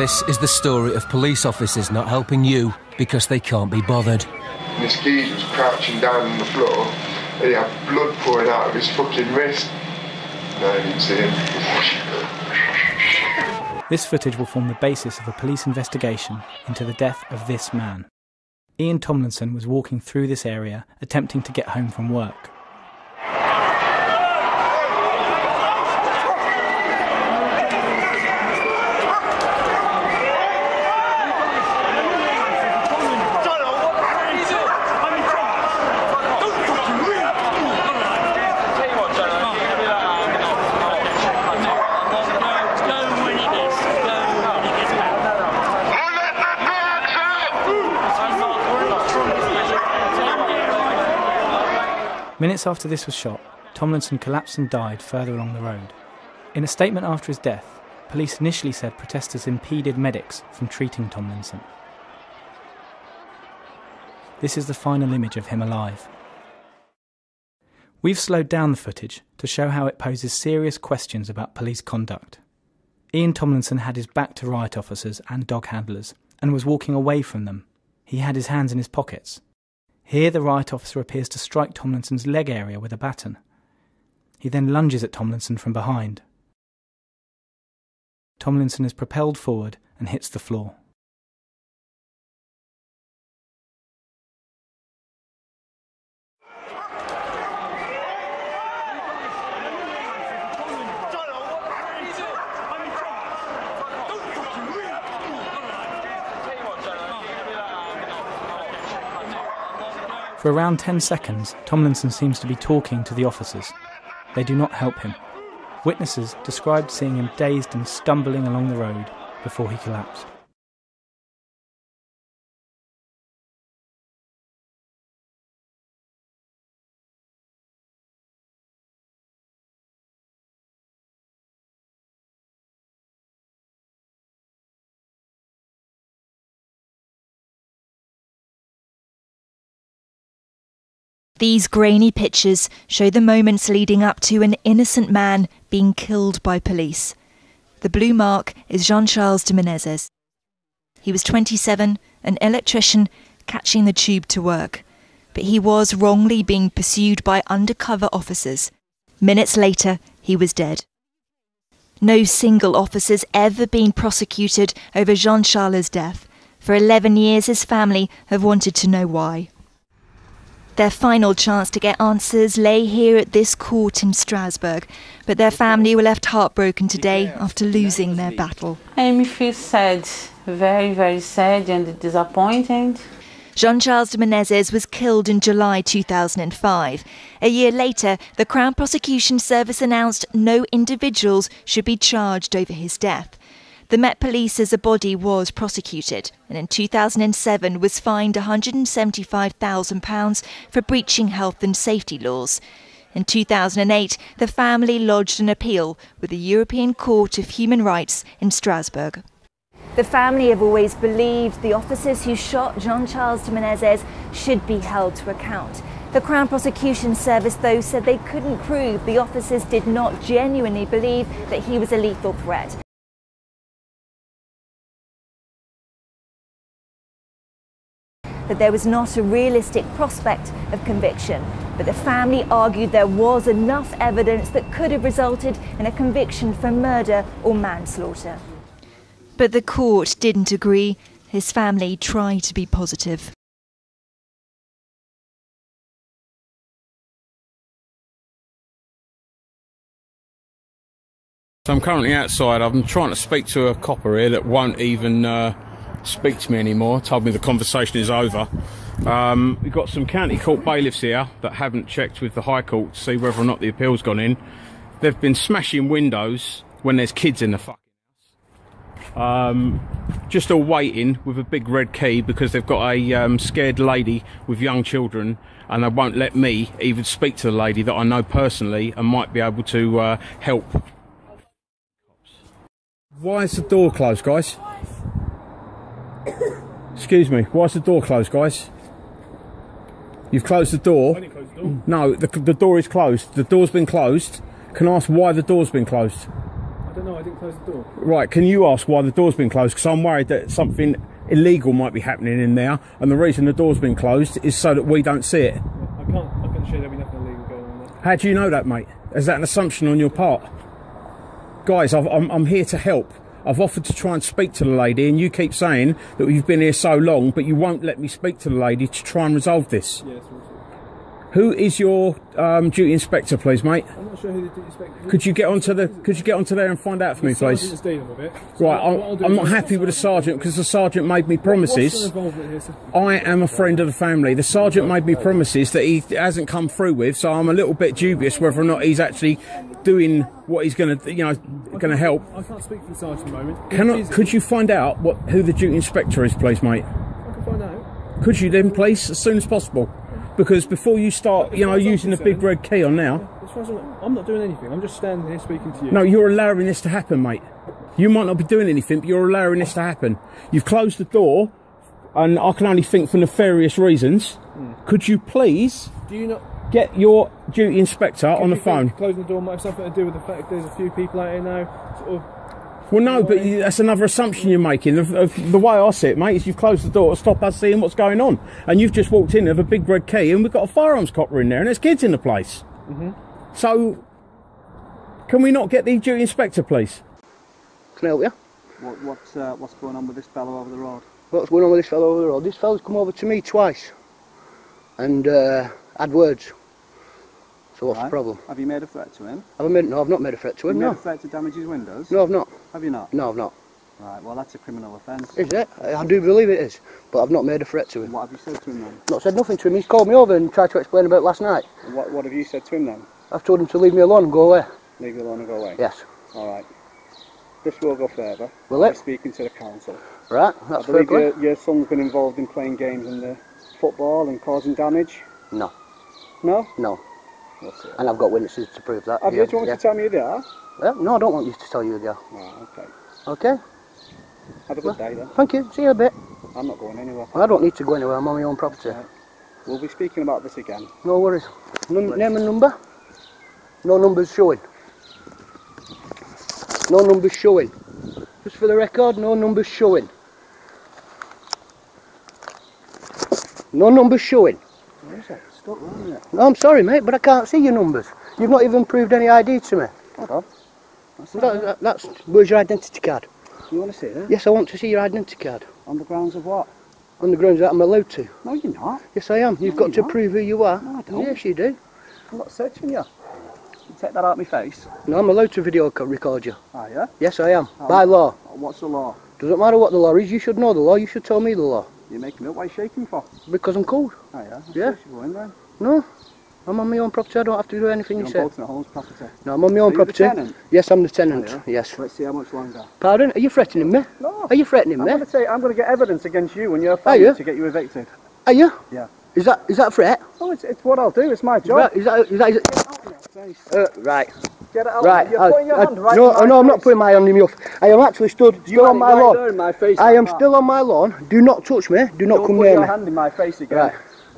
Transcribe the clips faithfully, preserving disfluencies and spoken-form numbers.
This is the story of police officers not helping you because they can't be bothered. This geezer was crouching down on the floor and he had blood pouring out of his fucking wrist. No, I didn't see him. This footage will form the basis of a police investigation into the death of this man. Ian Tomlinson was walking through this area attempting to get home from work. Minutes after this was shot, Tomlinson collapsed and died further along the road. In a statement after his death, police initially said protesters impeded medics from treating Tomlinson. This is the final image of him alive. We've slowed down the footage to show how it poses serious questions about police conduct. Ian Tomlinson had his back to riot officers and dog handlers and was walking away from them. He had his hands in his pockets. Here the riot officer appears to strike Tomlinson's leg area with a baton. He then lunges at Tomlinson from behind. Tomlinson is propelled forward and hits the floor. For around ten seconds, Tomlinson seems to be talking to the officers. They do not help him. Witnesses described seeing him dazed and stumbling along the road before he collapsed. These grainy pictures show the moments leading up to an innocent man being killed by police. The blue mark is Jean-Charles de Menezes. He was twenty-seven, an electrician catching the tube to work, but he was wrongly being pursued by undercover officers. Minutes later, he was dead. No single officer's ever been prosecuted over Jean-Charles' death. For eleven years, his family have wanted to know why. Their final chance to get answers lay here at this court in Strasbourg, but their family were left heartbroken today after losing their battle. I feel sad, very, very sad and disappointed. Jean-Charles de Menezes was killed in July two thousand five. A year later, the Crown Prosecution Service announced no individuals should be charged over his death. The Met Police as a body was prosecuted and in two thousand seven was fined one hundred seventy-five thousand pounds for breaching health and safety laws. In two thousand eight, the family lodged an appeal with the European Court of Human Rights in Strasbourg. The family have always believed the officers who shot Jean-Charles de Menezes should be held to account. The Crown Prosecution Service, though, said they couldn't prove the officers did not genuinely believe that he was a lethal threat. That there was not a realistic prospect of conviction, but the family argued there was enough evidence that could have resulted in a conviction for murder or manslaughter. But the court didn't agree. His family tried to be positive. So I'm currently outside. I'm trying to speak to a copper here that won't even uh, speak to me anymore. Told me the conversation is over. Um, we've got some county court bailiffs here that haven't checked with the High Court to see whether or not the appeal's gone in. They've been smashing windows when there's kids in the fucking house. Um, just all waiting with a big red key because they've got a um, scared lady with young children, and they won't let me even speak to the lady that I know personally and might be able to uh, help. Why is the door closed, guys? Excuse me, why is the door closed, guys? You've closed the door. I didn't close the door. No, the, the door is closed. The door's been closed. Can I ask why the door's been closed? I don't know, I didn't close the door. Right, can you ask why the door's been closed? Because I'm worried that something illegal might be happening in there, and the reason the door's been closed is so that we don't see it. I can't, I can assure there'll be nothing illegal going on there. How do you know that, mate? Is that an assumption on your part? Guys, I've, I'm, I'm here to help. I've offered to try and speak to the lady, and you keep saying that you've been here so long, but you won't let me speak to the lady to try and resolve this. Yes, also. Who is your um, duty inspector, please, mate? I'm not sure who the duty inspector is. Could you get onto the? Could you get onto there and find out for me, please? The sergeant's dealing with it. So right, what I'll do I'm, I'm is not happy with the sergeant because the sergeant made me promises. What's the involvement here, sir? I am a friend of the family. The sergeant made me promises that he hasn't come through with, so I'm a little bit dubious whether or not he's actually doing what he's going to, you know, going to help. I can't speak for the sergeant at the moment. Can I, could you find out what who the duty inspector is, please, mate? I can find out. Could you then, please, as soon as possible? Because before you start, you know, using the big red key on now. As far as I'm, I'm not doing anything. I'm just standing here speaking to you. No, you're allowing this to happen, mate. You might not be doing anything, but you're allowing this to happen. You've closed the door, and I can only think for nefarious reasons. Mm. Could you please do you not get your duty inspector on the phone? Closing the door might have something to do with the fact that there's a few people out here now, sort of. Well, no, but that's another assumption you're making. The, the way I see it, mate, is you've closed the door to stop us seeing what's going on. And you've just walked in with a big red key, and we've got a firearms copper in there, and there's kids in the place. Mm-hmm. So, can we not get the duty inspector, please? Can I help you? What, what, uh, what's going on with this fellow over the road? What's going on with this fellow over the road? This fellow's come over to me twice and uh, had words. So what's right. the problem? Have you made a threat to him? Have I made, no, I've not made a threat to him, you no. made a threat to damage his windows? No, I've not. Have you not? No, I've not. Right, well that's a criminal offence. Is it? I do believe it is, but I've not made a threat to him. What have you said to him then? Not said nothing to him. He's called me over and tried to explain about it last night. What, what have you said to him then? I've told him to leave me alone and go away. Leave you alone and go away? Yes. Alright. This will go further. Will it? By speaking to the council. Right, that's I believe fair your, your son's been involved in playing games in the football and causing damage? No. No? No. And I've got witnesses to prove that. Have yeah, you? Do you want yeah. to tell me who they are? Well, no, I don't want you to tell you who they are. Oh, okay. Okay? Have a good day then. Thank you. See you in a bit. I'm not going anywhere. Well, I don't need to go anywhere. I'm on my own property. Right. We'll be speaking about this again. No worries. Num name and number? No numbers showing. No numbers showing. Just for the record, no numbers showing. No numbers showing. Where is it? Stuck round it. No, I'm sorry, mate, but I can't see your numbers. You've not even proved any I D to me. Hold on. That's, that, that, that's where's your identity card? You want to see it? Yes, I want to see your identity card. On the grounds of what? On the grounds that I'm allowed to. No, you're not. Yes, I am. You've no, got to not. prove who you are. No, I don't. Yes, you do. I'm not searching you. You take that out of my face. No, I'm allowed to video record you. Are you? Yes, I am. Oh, By law. What's the law? Doesn't matter what the law is. You should know the law. You should tell me the law. You're making me up. Why are you shaking for? Because I'm cold. Oh, yeah? That's yeah. Go in, then. No. I'm on my own property. I don't have to do anything You're you say. You're on Holmes property? No, I'm on my own are property. You the tenant? Yes, I'm the tenant. Oh, yeah? Yes. Let's see how much longer. Pardon? Are you threatening me? No. Are you threatening I'm me? Going to say, I'm going to get evidence against you and your family to get you evicted. Are you? Yeah. Is that is that a threat? Oh, it's, it's what I'll do. It's my job. Right, is that is that? Is Get it out of your face. Uh, right. Get it out. Right. You're I, putting your I, hand right no, in my no, I'm not face. putting my hand in your. I am actually stood still you on my right lawn. There in my face I am like still on my lawn. Do not touch me. Do not Don't come put near your me. hand in my face again. Right.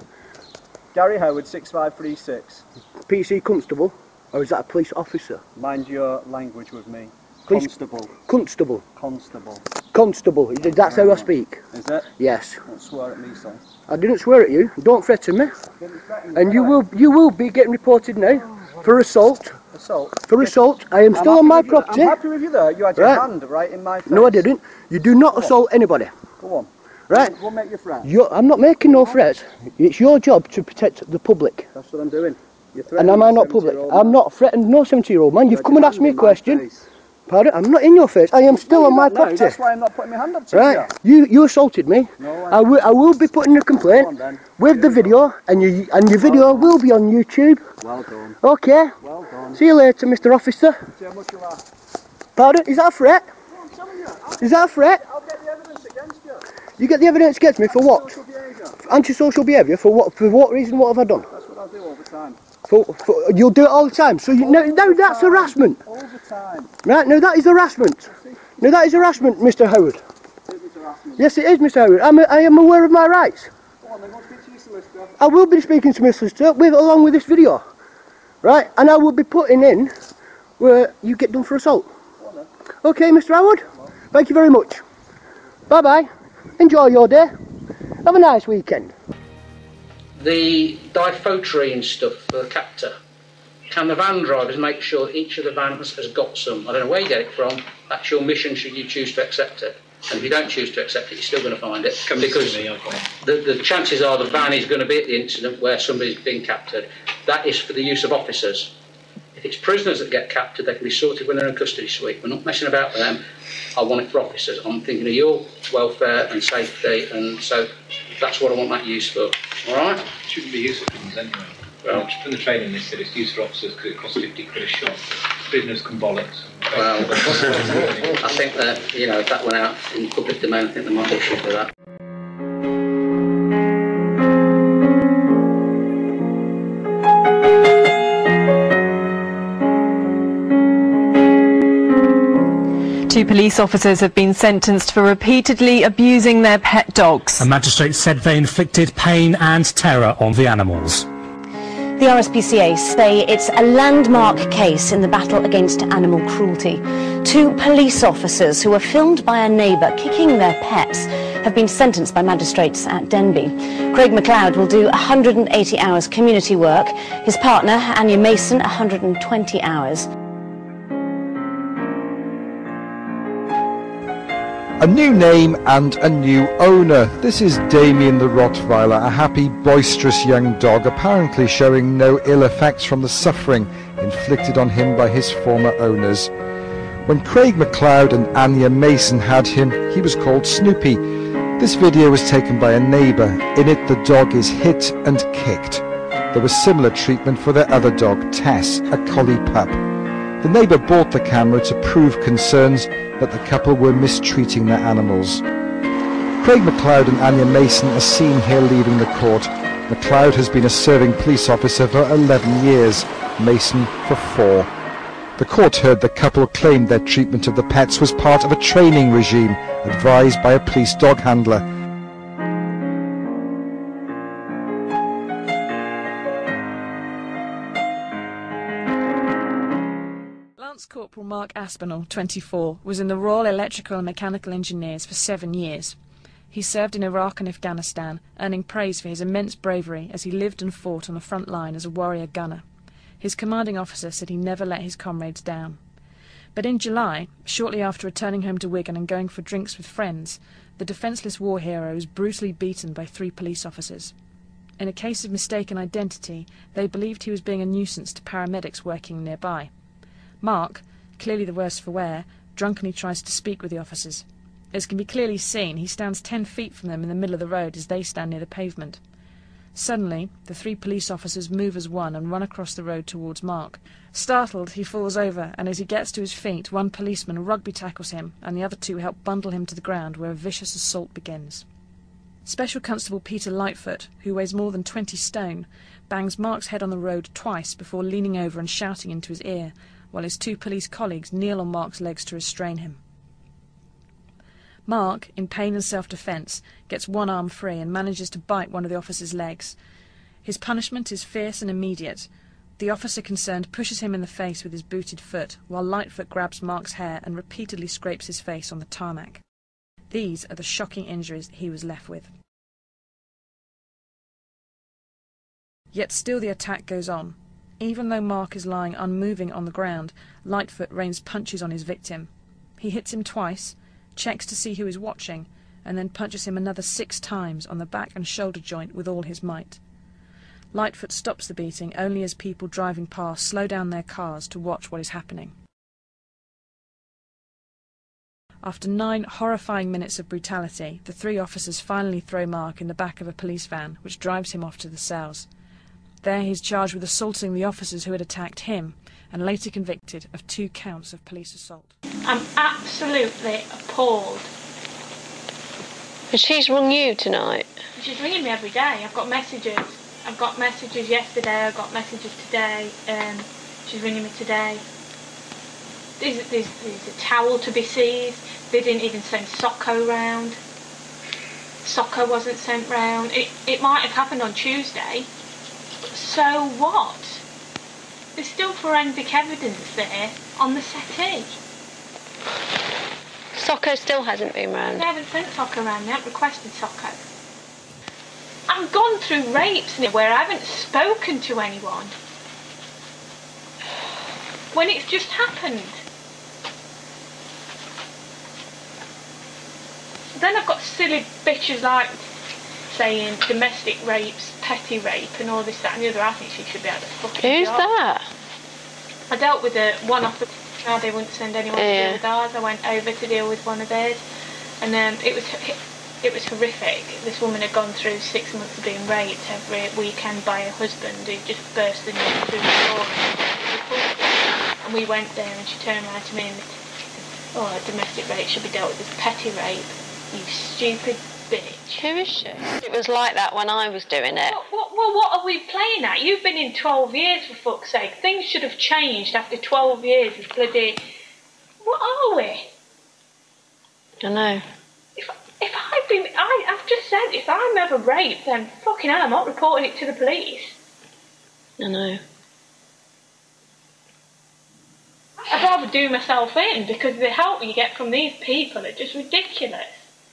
Gary Howard, six five three six. P C constable, or is that a police officer? Mind your language with me. Police Constable. Constable. Constable. Constable. That's how I speak. Is it? Yes. Don't swear at me, son. I didn't swear at you. Don't threaten me. And you will you will be getting reported now for assault. Assault? For assault. I am I'm still on my you, property. I'm happy with you there. You had your right. hand right in my face. No, I didn't. You do not assault anybody. Go on. Right. Go make your threat. You're, I'm not making no threats. It's your job to protect the public. That's what I'm doing. You're and am I not public? I'm not threatening no seventy-year-old man. You've come and asked me a question. Pardon? I'm not in your face. I am still no, on my not, property. No, that's why I'm not putting my hand up to right. you. You you assaulted me. No, I will I will be putting a complaint on, with the video, and you and your video well will be on YouTube. Well done. Okay. Well done. See you later, Mister Officer. See how much you are. Pardon? Is that a threat? No, I'm telling you. I'll Is that a threat? I'll get the evidence against you. You get the evidence against me for what? Antisocial behaviour. Antisocial behaviour for what? For what reason? What have I done? That's what I'll do all the time. For, for, you'll do it all the time. So you no, no, that's time. harassment. All the time. Right? No, that is harassment. No, that is harassment, Mister Howard. It is harassment. Yes, it is, Mister Howard. I'm a, I am aware of my rights. Go on, then go speak to your solicitor. I will be speaking to my solicitor with along with this video, right? And I will be putting in where you get done for assault. Go on then. Okay, Mister Howard, thank you very much. Bye-bye. Enjoy your day. Have a nice weekend. The diphoterine stuff for the captor. Can the van drivers make sure each of the vans has got some? I don't know where you get it from. That's your mission should you choose to accept it. And if you don't choose to accept it, you're still going to find it. Come because to me, okay. the, the chances are the van is going to be at the incident where somebody's been captured. That is for the use of officers. If it's prisoners that get captured, they can be sorted when they're in custody suite. We're not messing about with them. I want it for officers. I'm thinking of your welfare and safety, and so that's what I want that used for. All right? It shouldn't be used for prisoners anyway. Well, from the training they said it's used for officers because it costs fifty quid a shot. Prisoners can bollocks. Well, I think that, you know, if that went out in public domain, I think there might be a issue for that. Two police officers have been sentenced for repeatedly abusing their pet dogs. A magistrate said they inflicted pain and terror on the animals. The R S P C A say it's a landmark case in the battle against animal cruelty. Two police officers who were filmed by a neighbour kicking their pets have been sentenced by magistrates at Denbigh. Craig MacLeod will do one hundred eighty hours community work. His partner, Anya Mason, one hundred twenty hours. A new name and a new owner. This is Damien the Rottweiler, a happy, boisterous young dog, apparently showing no ill effects from the suffering inflicted on him by his former owners. When Craig MacLeod and Anya Mason had him, he was called Snoopy. This video was taken by a neighbour. In it, the dog is hit and kicked. There was similar treatment for their other dog, Tess, a collie pup. The neighbour bought the camera to prove concerns that the couple were mistreating their animals. Craig MacLeod and Anya Mason are seen here leaving the court. MacLeod has been a serving police officer for eleven years, Mason for four. The court heard the couple claimed their treatment of the pets was part of a training regime advised by a police dog handler. Lance Corporal Mark Aspinall, twenty-four, was in the Royal Electrical and Mechanical Engineers for seven years. He served in Iraq and Afghanistan, earning praise for his immense bravery as he lived and fought on the front line as a warrior gunner. His commanding officer said he never let his comrades down. But in July, shortly after returning home to Wigan and going for drinks with friends, the defenceless war hero was brutally beaten by three police officers. In a case of mistaken identity, they believed he was being a nuisance to paramedics working nearby. Mark, clearly the worse for wear, drunkenly tries to speak with the officers. As can be clearly seen, he stands ten feet from them in the middle of the road as they stand near the pavement. Suddenly, the three police officers move as one and run across the road towards Mark. Startled, he falls over, and as he gets to his feet, one policeman rugby tackles him, and the other two help bundle him to the ground, where a vicious assault begins. Special Constable Peter Lightfoot, who weighs more than twenty stone, bangs Mark's head on the road twice before leaning over and shouting into his ear, while his two police colleagues kneel on Mark's legs to restrain him. Mark, in pain and self-defence, gets one arm free and manages to bite one of the officer's legs. His punishment is fierce and immediate. The officer concerned pushes him in the face with his booted foot, while Lightfoot grabs Mark's hair and repeatedly scrapes his face on the tarmac. These are the shocking injuries he was left with. Yet still the attack goes on. Even though Mark is lying unmoving on the ground, Lightfoot rains punches on his victim. He hits him twice, checks to see who is watching, and then punches him another six times on the back and shoulder joint with all his might. Lightfoot stops the beating only as people driving past slow down their cars to watch what is happening. After nine horrifying minutes of brutality, the three officers finally throw Mark in the back of a police van, which drives him off to the cells. There he is charged with assaulting the officers who had attacked him, and later convicted of two counts of police assault. I'm absolutely appalled. But she's rung you tonight? She's ringing me every day. I've got messages. I've got messages yesterday, I've got messages today, um, she's ringing me today. There's, there's, there's a towel to be seized. They didn't even send Socko round. Socko wasn't sent round. It, it might have happened on Tuesday. So what? There's still forensic evidence there on the settee. Socko still hasn't been round. They haven't sent Socko round, they haven't requested Socko. I've gone through rapes where I haven't spoken to anyone. When it's just happened. Then I've got silly bitches like saying domestic rapes, petty rape and all this, that and the other. I think she should be out of the fucking Who's job. that? I dealt with a one off the now they wouldn't send anyone Yeah. to deal with ours. I went over to deal with one of theirs and um, it was it was horrific. This woman had gone through six months of being raped every weekend by her husband who just burst the news through the door and, and we went there and she turned around to me and said, oh, domestic rape should be dealt with as petty rape, you stupid bitch. Who is she? It was like that when I was doing it. Well, what, well, what are we playing at? You've been in twelve years, for fuck's sake. Things should have changed after twelve years of bloody... What are we? I don't know. If, if I've been... I, I've just said, if I'm ever raped, then fucking hell, I'm not reporting it to the police. I know. I'd rather do myself in, because the help you get from these people are just ridiculous.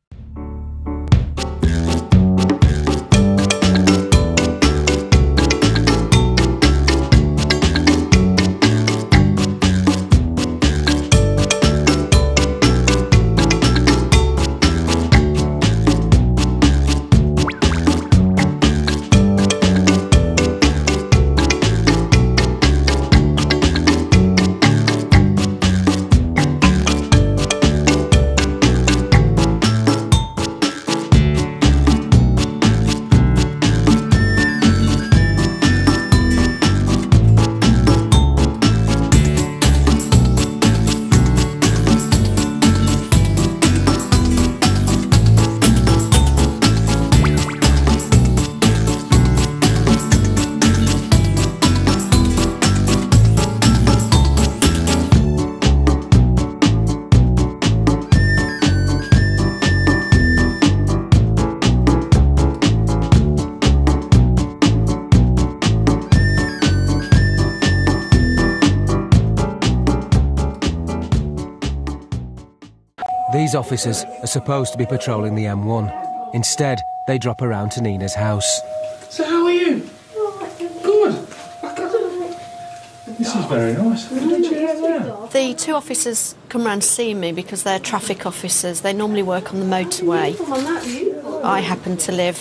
These officers are supposed to be patrolling the M one. Instead, they drop around to Nina's house. So how are you? Good. This is very nice. The two officers come round to see me because they're traffic officers. They normally work on the motorway. I happen to live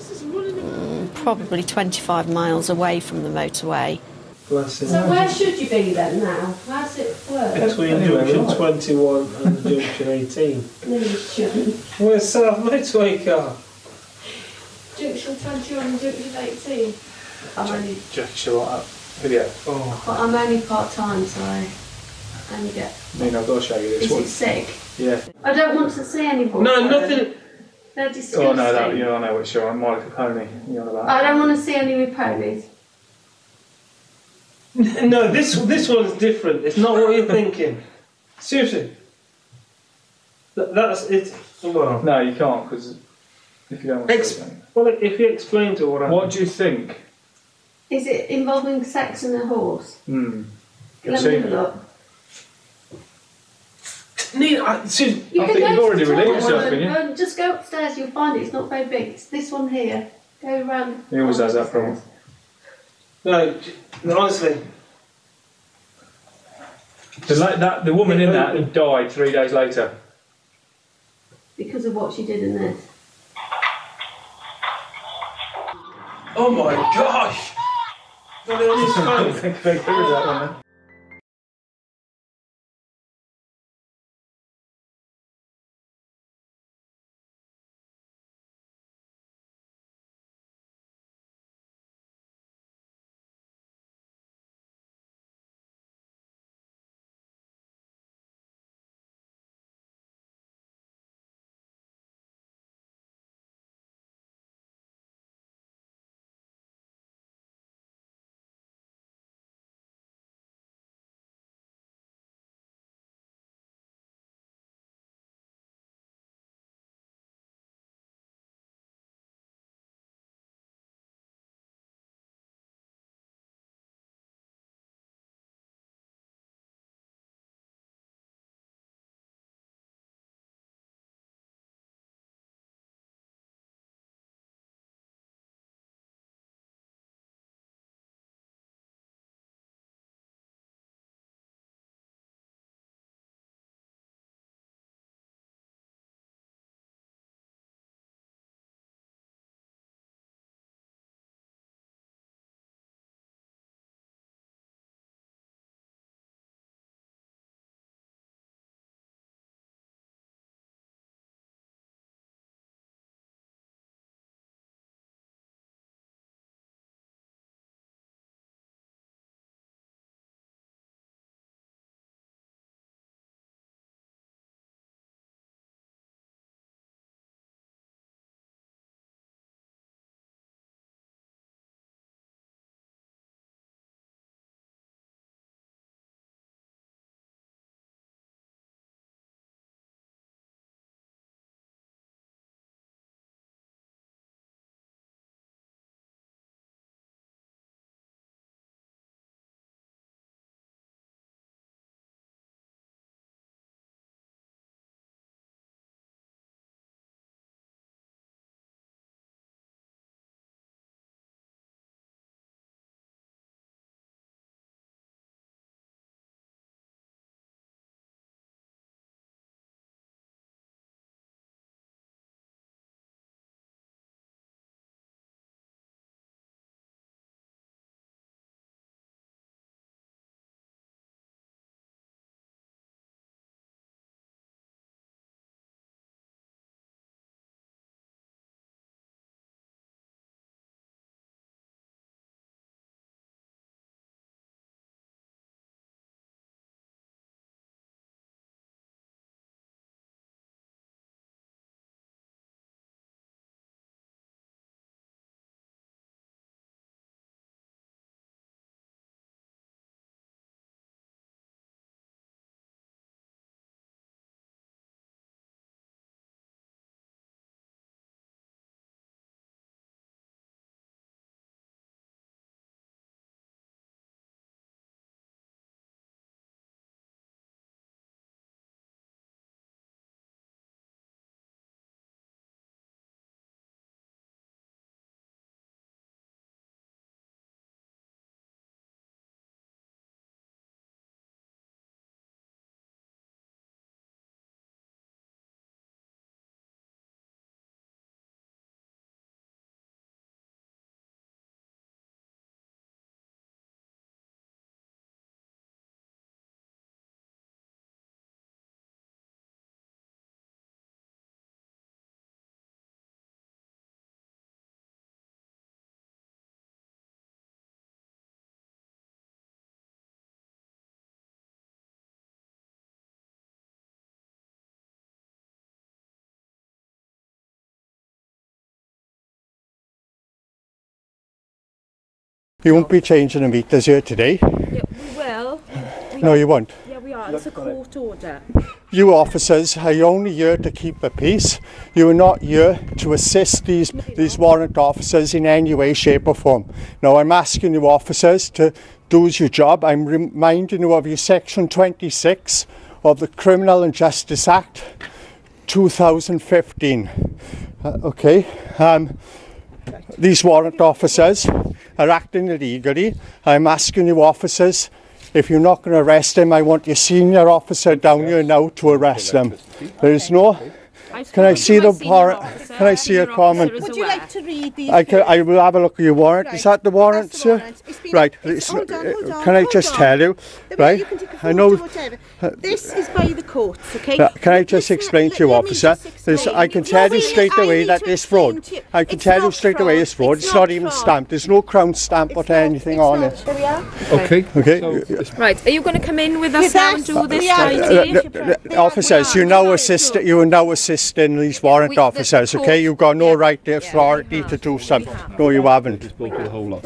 mm, probably twenty-five miles away from the motorway. So where should you be then now? How does it work? Between junction twenty-one and junction eighteen. No, you shouldn't. Where's South Motorway car? Junction twenty-one and junction eighteen. I'm only, Just show up. Video. Oh. but I'm only part-time, so I only get... I mean, I've got to show you this Is one. it sick? Yeah. I don't want to see any more. No, nothing. They're disgusting. Oh no, that, you know, I know what you're on. Monica Pony. You're on about. I don't want to see any with ponies. No, this this one's different. It's not what you're thinking. Seriously. That, that's it. Well, no, you can't because if you don't. Want to Ex well, if you explain to her what happened. What do you think? Is it involving sex and a horse? Hmm. Let me have a look. Nina, I, Susan, You I can think go you've to already the relieved top yourself, one can you? and- and just go upstairs, you'll find it. It's not very big. It's this one here. Go round. He always has that problem. No, no, honestly. The, like that, the woman in that died three days later. Because of what she did in this. Oh my gosh! No, no, it's fine. I think they covered that one then. You won't be changing the meters here today. Yeah, we will. We No, you won't. Yeah, we are. It's a court order. You officers are only here to keep the peace. You are not here to assist these, these warrant officers in any way, shape or form. Now I'm asking you officers to do your job. I'm reminding you of your section twenty-six of the Criminal and Justice Act two thousand fifteen. Uh, okay. Um, these warrant officers are acting illegally. I'm asking you officers, if you're not going to arrest him, I want your senior officer down here now to arrest them. There is no... Can I see the warrant? Can I see a comment? Would you like to read these? I, can, I will have a look at your warrant. Right. Is that the warrant, That's the sir? warrant. It's been- Right. it's- it's- hold on, hold on, can I hold just on. tell you? There, Right. you can take a I photo, know. whatever. This is by the courts, okay? Uh, can I just Listen, explain let- to you, let me officer? just There's, explain. I can No, tell you really, straight I away need that to this explain road. to you. I can It's tell you not straight away fraud. this road. It's It's not not even fraud. stamped. There's no crown stamp or anything on it. There we are. Okay. Okay. Right, are you going to come in with us now and do this Uh, right uh, here? uh, uh, officers, you now assist. You are now assisting these warrant officers. Okay, you've got no right, to authority to do something. No, you haven't. Do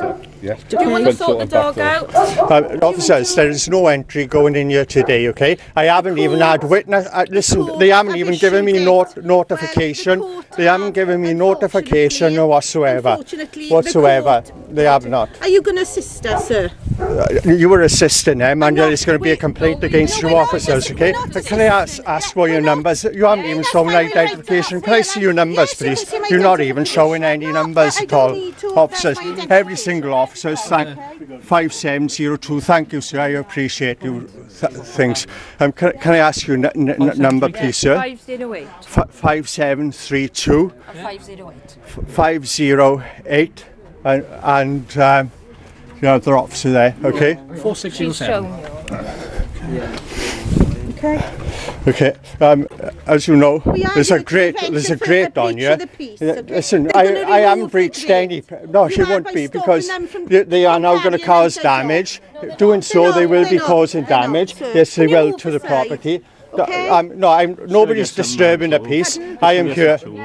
you want to sort the dog out? Uh, officers, there is no entry going in here today. Okay, I haven't even had witness. Uh, listen, they haven't even given me not notification. They haven't given me notification or whatsoever. Unfortunately, the Whatsoever, they have not. Are you going to assist us, sir? Uh, you were assisting them, and there's going to be a complaint against you officers, okay? But can I ask, ask for your numbers? You haven't even shown identification. Can I see your numbers, please? You're not even showing any numbers at all. Officers, every single officer, thank five seven zero two. Thank you, sir. I appreciate you. Th things. Um, can, can I ask your n n number, please, sir? five zero eight. F five seven three two. five zero eight. five zero eight, and, and um, you have the officer there, okay? four six zero seven. Okay. Okay. Um, as you know, We are there's here a to great, prevent there's you a from great a on breach you. of the peace, Yeah, okay? Listen, They're I, gonna I haven't remove the breached grate. any. No, You she are won't by be stopping because them from they, they are now going to carrying cause out their job. damage. Doing so, they will they're be not. causing They're not, damage. sir. Yes, they Can you will move to the aside? property. No, Okay. I'm, no, I'm. Nobody's disturbing the peace. I am here. There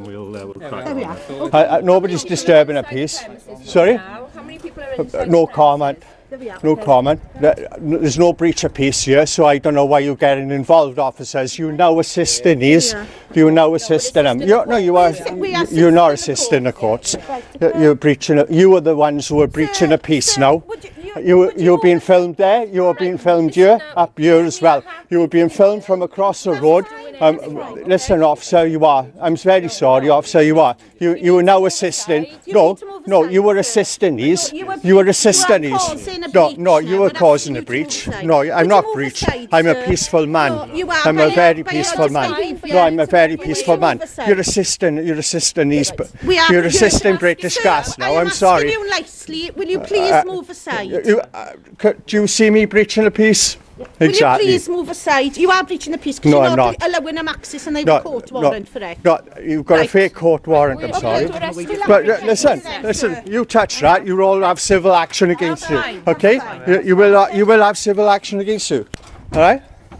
we are. I, I, nobody's disturbing the peace. Sorry. How many people are in Uh, no comment. There we are. No Okay. comment. There- There's no breach of peace here, so I don't know why you're getting involved, officers. You now assisting these. You now assisting them. You're, no, you are. You're not assisting the courts. You're breaching. it. You are the ones who are breaching the peace now. You you're being filmed there. You are being filmed here, up here as well. You are being filmed from across the road. Um, listen, officer, you are. I'm very sorry, officer. You are. You you are now assisting. No, no, you were assisting these. You were assisting these. No, no, you were causing a breach. No, I'm not breach. I'm a peaceful man. I'm a very peaceful man. No, I'm a very peaceful man. You're assisting. You're assisting these. We are- You're assisting British Gas now. I'm sorry. You nicely, will you please Uh, move aside? You, uh, c- do you see me breaching a peace? Will Exactly. you please move aside? You are breaching the peace because No, you're I'm not, not. allowing them access and they've No, a court no, warrant for it. No, you've got Right. a fake court warrant, I'm Okay, sorry. to arrest you. But uh, listen, listen, you touch that, you all have civil action against you. Okay? You, you will uh, you will have civil action against you. Alright?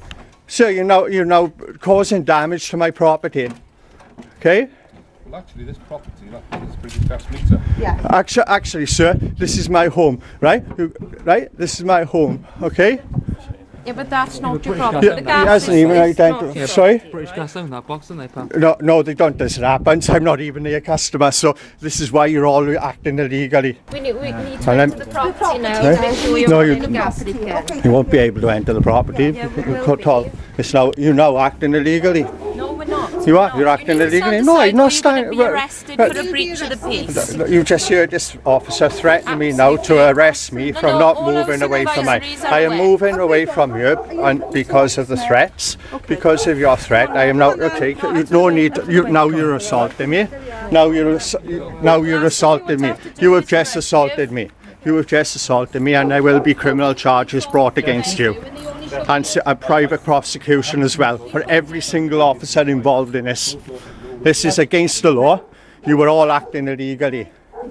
So you're now you're now causing damage to my property. Okay? Well, actually, this property, that is British Gas meter. Yeah. Actually, actually, sir, this is my home, right? You, right? This is my home, okay? Yeah, but that's not your He, problem. he The gas hasn't is- even is not identified. your Sorry? British Gas own that box, don't they, Pam? No, no, they don't. This happens. I'm not even their customer, so this is why you're all acting illegally. We need, we need to And enter I'm- the property now Right? to make sure you're No, not you- in the gas leak. You won't be able to enter the property. Yeah, we will Cut all. It's now you're now acting illegally. No, we're not. You are. You're acting illegally. No, I'm not standing. Be arrested for a breach of the peace. You just heard this officer threatening me now to arrest me from no, not all moving our away from my. supervisories are I am aware. moving away from you, and because of the threats, because of your threat, I am now. Okay, you no need. You now you're assaulting me. Now you're ass- now you're assaulting me. You have just assaulted me. You have just assaulted me, and there will be criminal charges brought against you, and s- a private prosecution as well for every single officer involved in this. This is against the law. You were all acting illegally.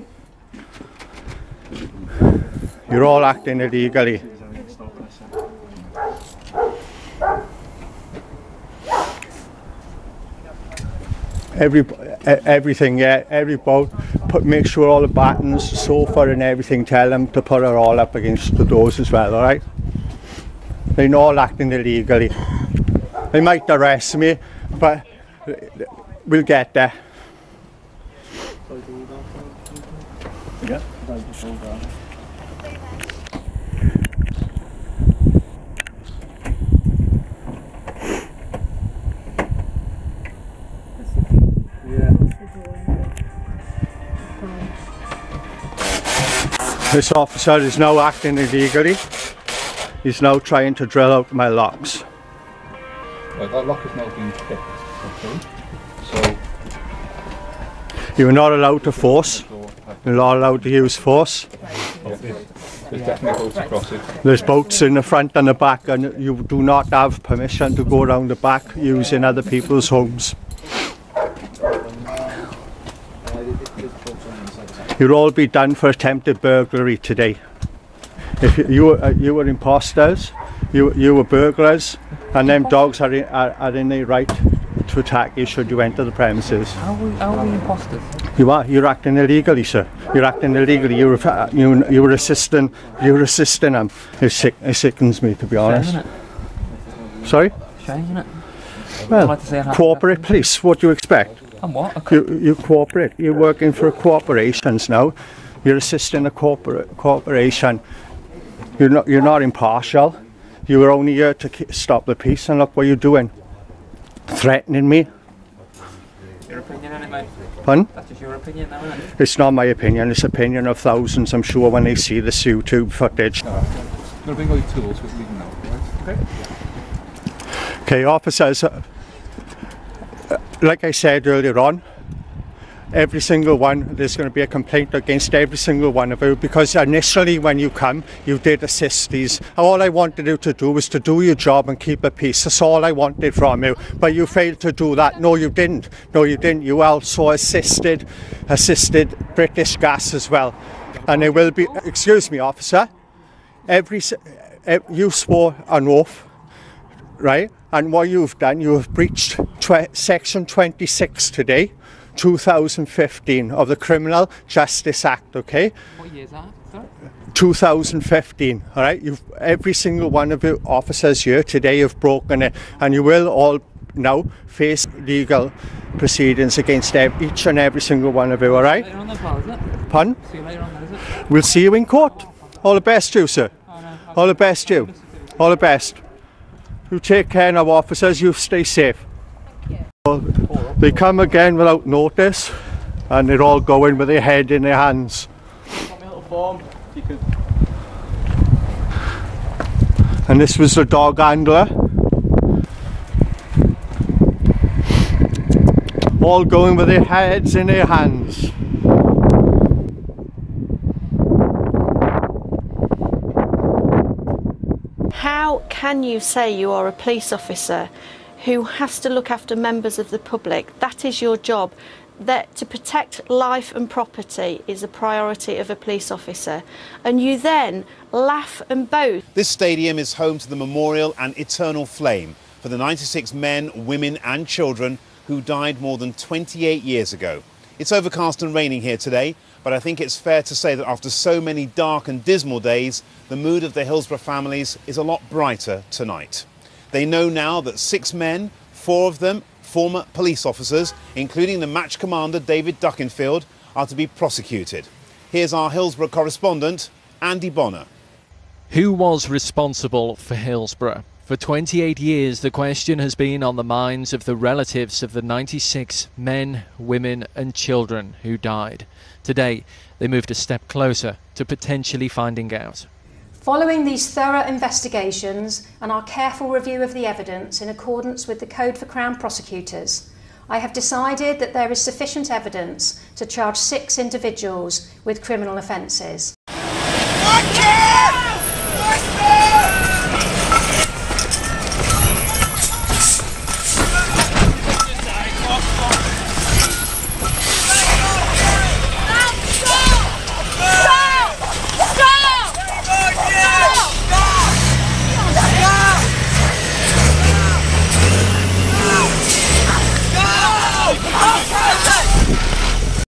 You're all acting illegally. Every, everything, yeah, every bolt. Put, make sure all the battens, sofa and everything, tell them to put it all up against the doors as well, alright? They're all acting illegally. They might arrest me, but we'll get there. Yeah. This officer is now acting illegally. He's now trying to drill out my locks. Right, that lock has now been picked. Okay. So you're not allowed to force. You're not allowed to use force. Yeah, there's definitely boats across it. There's boats in the front and the back, and you do not have permission to go around the back using other people's homes. You'll all be done for attempted burglary today. If you, you, were, uh, you were imposters, you, you were burglars, and them dogs are in, are, are in the right to attack you should you enter the premises. How are we, how are we imposters? You are. You're acting illegally, sir. You're acting illegally. You're uh, you you were assisting. You were assisting them. It, sick, it sickens me, to be honest. Shame, Sorry. Shame, innit? Well, like to say cooperate, please. What do you expect? And what? You, you cooperate. You're working for corporations now. You're assisting a corporate corporation. You're not. You're not impartial. You were only here to stop the peace, and look what you're doing. Threatening me. Your opinion on it, mate? Pardon? That's just your opinion now, isn't it? It's not my opinion. It's opinion of thousands, I'm sure, when they see this YouTube footage. No, I'm going to bring all your tools with me now, right? Okay. Okay, officers. Uh, like I said earlier on, every single one, there's going to be a complaint against every single one of you, because initially when you come, you did assist these. All I wanted you to do was to do your job and keep the peace. That's all I wanted from you. But you failed to do that. No, you didn't. No, you didn't. You also assisted, assisted British Gas as well. And it will be, excuse me, officer, every, you swore an oath, right? And what you've done, you have breached section twenty-six today, two thousand fifteen of the Criminal Justice Act, okay? What year is that, sir? two thousand fifteen, all right? You've, every single one of you officers here today have broken it, and you will all now face legal proceedings against every, each and every single one of you, all right? Later on then, pal, is it? Pardon? See you later on then, is it? We'll see you in court. All the best to you, sir. Oh, no, all the best to you. All the best. You take care now, officers. You stay safe. They come again without notice, and they're all going with their head in their hands. And this was the dog handler. All going with their heads in their hands. How can you say you are a police officer who has to look after members of the public? That is your job. That to protect life and property is a priority of a police officer. And you then laugh and boast. This stadium is home to the memorial and eternal flame for the ninety-six men, women and children who died more than twenty-eight years ago. It's overcast and raining here today, but I think it's fair to say that after so many dark and dismal days, the mood of the Hillsborough families is a lot brighter tonight. They know now that six men, four of them former police officers, including the match commander David Duckenfield, are to be prosecuted. Here's our Hillsborough correspondent, Andy Bonner. Who was responsible for Hillsborough? For twenty-eight years, the question has been on the minds of the relatives of the ninety-six men, women and children who died. Today, they moved a step closer to potentially finding out. Following these thorough investigations and our careful review of the evidence in accordance with the Code for Crown Prosecutors, I have decided that there is sufficient evidence to charge six individuals with criminal offences. Watch it!